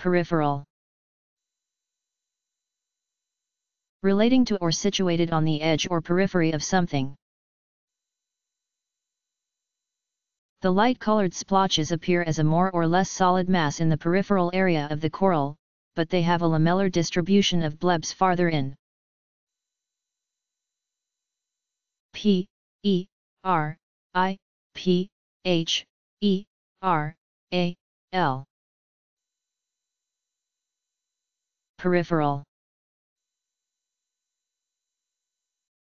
Peripheral. Relating to or situated on the edge or periphery of something. The light-colored splotches appear as a more or less solid mass in the peripheral area of the coral, but they have a lamellar distribution of blebs farther in. P E R I P H E R A L. Peripheral.